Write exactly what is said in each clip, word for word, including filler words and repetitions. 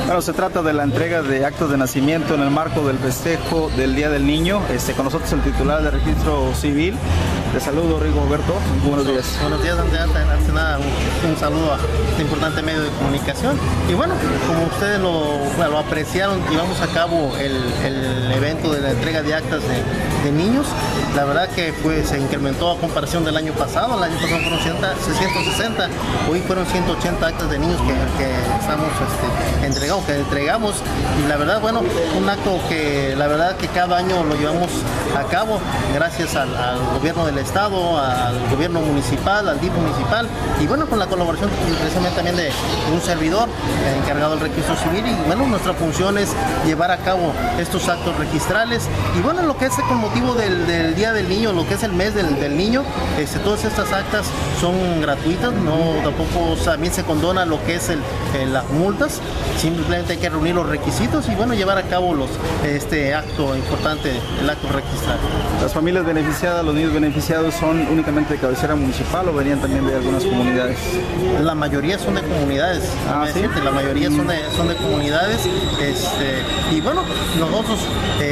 Bueno, se trata de la entrega de actos de nacimiento en el marco del festejo del Día del Niño. Este, con nosotros el titular del Registro Civil. Te saludo, Rigoberto. Buenos días. Buenos días, antes, antes nada, un, un saludo a este importante medio de comunicación. Y bueno, como ustedes lo, bueno, lo apreciaron, llevamos a cabo el, el evento de la entrega de actas de, de niños. La verdad que pues, se incrementó a comparación del año pasado. El año pasado fueron ciento sesenta, hoy fueron ciento ochenta actas de niños que, que estamos este, entregando, que entregamos. Y la verdad, bueno, un acto que la verdad que cada año lo llevamos a cabo gracias al, al gobierno del estado, al gobierno municipal, al D I F municipal y bueno, con la colaboración precisamente también de un servidor eh, encargado del registro civil. Y bueno, nuestra función es llevar a cabo estos actos registrales y bueno, lo que es con motivo del, del Día del Niño, lo que es el mes del, del niño, este, todas estas actas son gratuitas, no tampoco también se condona lo que es el, el, las multas, simplemente hay que reunir los requisitos y bueno, llevar a cabo los, este acto importante, el acto registral. ¿Las familias beneficiadas, los niños beneficiados son únicamente de cabecera municipal o venían también de algunas comunidades? La mayoría son de comunidades, ah, ¿sí? La mayoría son de, son de comunidades este, y bueno, nosotros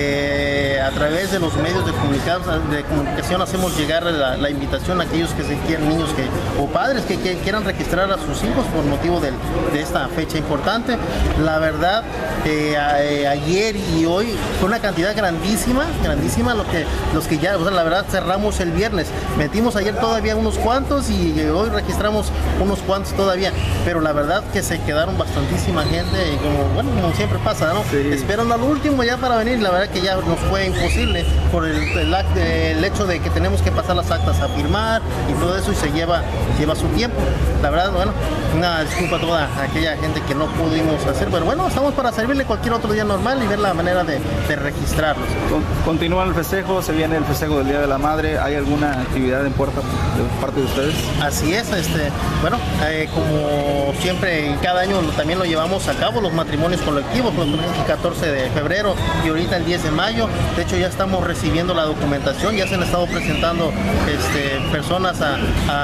eh, a través de los medios de comunicación, de comunicación hacemos llegar la, la invitación a aquellos que se quieran, niños que, o padres que, que quieran registrar a sus hijos por motivo del, de esta fecha importante. La verdad, eh, a, eh, ayer y hoy fue una cantidad grandísima, grandísima lo que, los que ya, o sea, la verdad cerramos el viernes, metimos ayer todavía unos cuantos y hoy registramos unos cuantos todavía, pero la verdad que se quedaron bastantísima gente y como, bueno, como siempre pasa, ¿no? Sí. Esperando al último ya para venir, la verdad que ya nos fue imposible por el, el, el hecho de que tenemos que pasar las actas a firmar y todo eso y se lleva, lleva su tiempo. La verdad, bueno, una disculpa a toda aquella gente que no pudimos hacer, pero bueno, estamos para servirle cualquier otro día normal y ver la manera de, de registrarlos. Continúa el festejo, se viene el festejo del Día de la Madre, ¿hay alguna actividad en puerta de parte de ustedes? Así es, este, bueno, eh, como siempre, cada año también lo llevamos a cabo, los matrimonios colectivos, el catorce de febrero y ahorita el diez de mayo, de hecho ya estamos recibiendo la documentación, ya se han estado presentando este, personas a,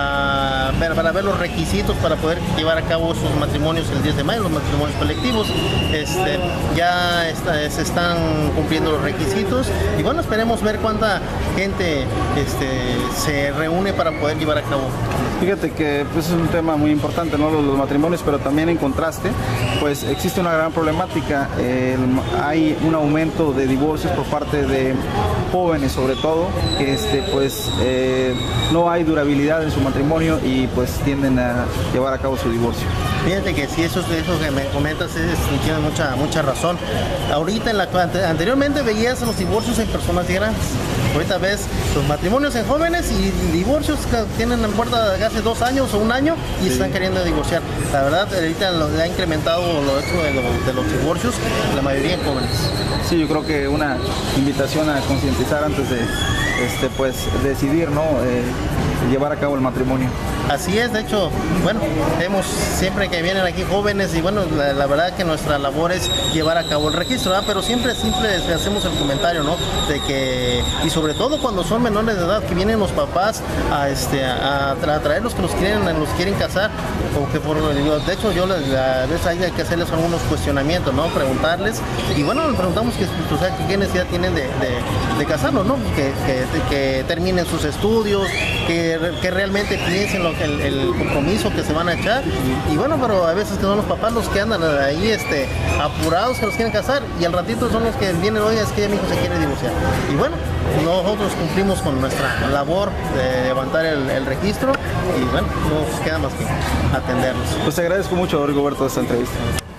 a ver, para ver los requisitos para poder llevar a cabo sus matrimonios el diez de mayo, los matrimonios colectivos, este, ya está, se están cumpliendo los requisitos y bueno, esperemos ver cuánta gente este, se reúne para poder llevar a cabo. Fíjate que pues, es un tema muy importante, ¿no? Los, los matrimonios, pero también en contraste, pues existe una gran problemática, eh, hay un aumento de divorcios por parte de jóvenes sobre todo, que este, pues eh, no hay durabilidad en su matrimonio y pues tienden a llevar a cabo su divorcio. Fíjate que sí, eso, eso que me comentas es, tiene mucha, mucha razón. Ahorita, en la, anteriormente veías los divorcios en personas grandes. Ahorita ves los matrimonios en jóvenes y divorcios que tienen en puerta de hace dos años o un año y sí. Se están queriendo divorciar. La verdad, ahorita lo, ha incrementado lo hecho de, lo, de los divorcios, la mayoría en jóvenes. Sí, yo creo que una invitación a concientizar antes de este, pues, decidir, ¿no? Eh, llevar a cabo el matrimonio. Así es, de hecho, bueno, vemos siempre que vienen aquí jóvenes y bueno, la, la verdad que nuestra labor es llevar a cabo el registro, ¿verdad? Pero siempre, siempre hacemos el comentario, ¿no? De que, y sobre todo cuando son menores de edad, que vienen los papás a, este, a, a traerlos que los quieren, los quieren casar, o que por, de hecho yo les, a veces hay que hacerles algunos cuestionamientos, ¿no? Preguntarles, y bueno, les preguntamos que, o sea, qué necesidad tienen de, de, de casarlos, ¿no? Que, que, que terminen sus estudios, que, que realmente piensen lo El, el compromiso que se van a echar y bueno, pero a veces que son los papás los que andan ahí este, apurados que los quieren casar y al ratito son los que vienen, oye, es que ya mi hijo se quiere divorciar y bueno, nosotros cumplimos con nuestra labor de levantar el, el registro y bueno, no nos queda más que atenderlos. Pues te agradezco mucho, Rigoberto, esta entrevista.